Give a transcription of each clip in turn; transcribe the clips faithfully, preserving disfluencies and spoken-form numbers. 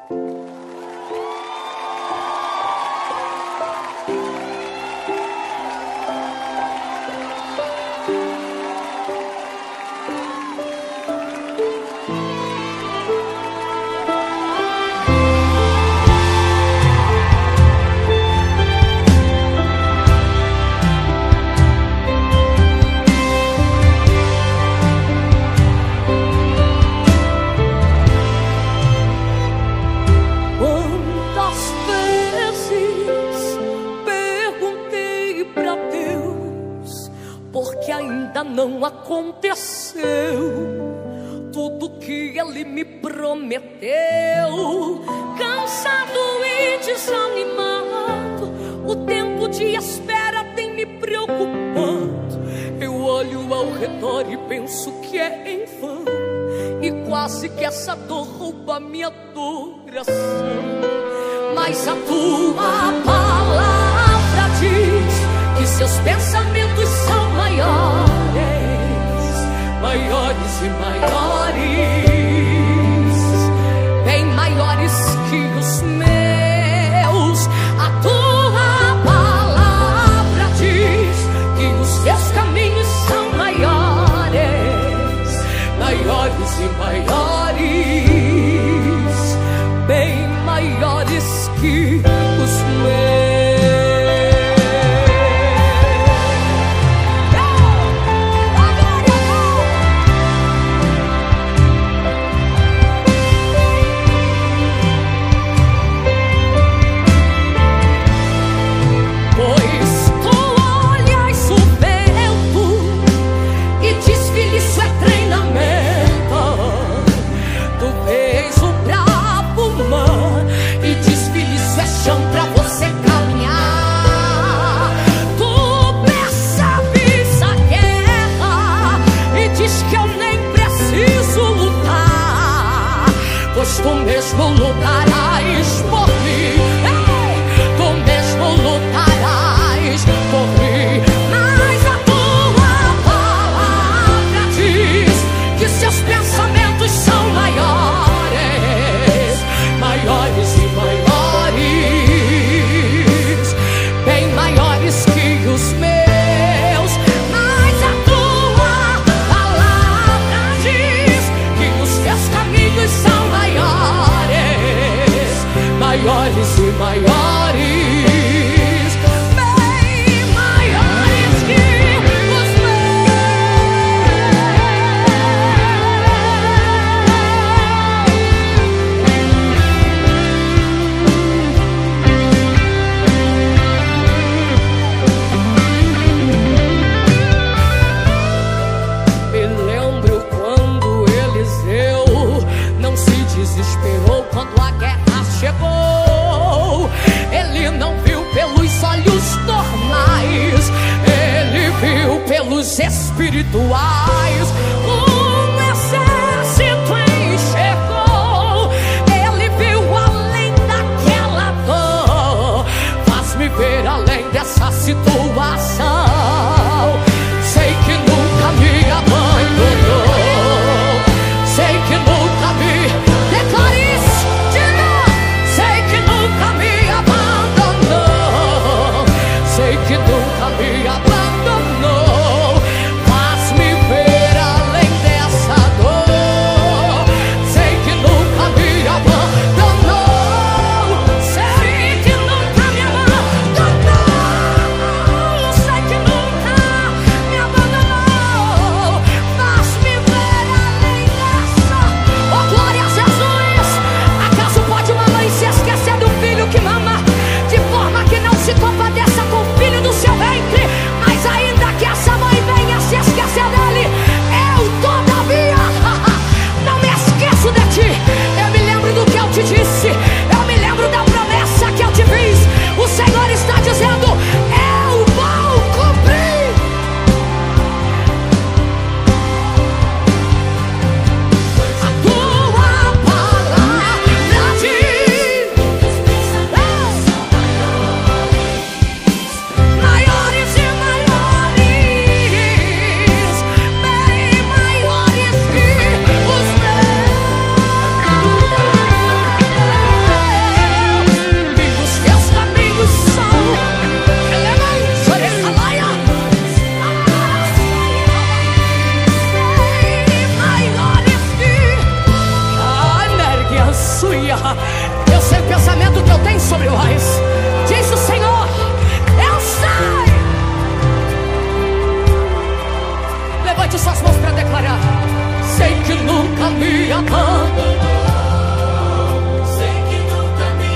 Não aconteceu tudo que ele me prometeu. Cansado e desanimado, o tempo de espera tem me preocupado. Eu olho ao redor e penso que é em vão, e quase que essa dor rouba minha adoração. Mas a tua palavra diz que seus pensamentos são maiores, maiores e maiores, bem maiores que os meus. A tua palavra diz que os teus caminhos são maiores, maiores e maiores, bem maiores que os meus. Tu mesmo lutarás por mim, tu mesmo lutarás por mim. Mas a tua palavra diz que seus pensamentos são maiores, maiores e maiores, bem maiores que os meus. Mas a tua palavra diz que os teus caminhos são maiores e maiores, bem maiores que os Me lembro quando Eliseu não se desesperou quando a guerra chegou. Ele não viu pelos olhos normais, ele viu pelos espirituais. Um exército enxergou, ele viu além daquela dor. Faz-me ver além dessa situação. Sei que nunca me abandonou, sei que nunca me declarou. Sei que nunca me abandonou, faz-me ver. sobre nós. Diz o Senhor: eu sei. Levante suas mãos para declarar: sei que nunca me abandonou. Sei que nunca me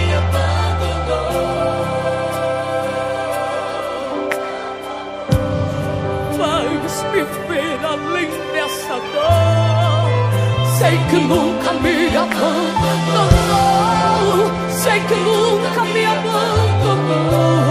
abandonou. Faz viver além dessa dor. Sei que nunca me abandonou. Sei que nunca me abandonou.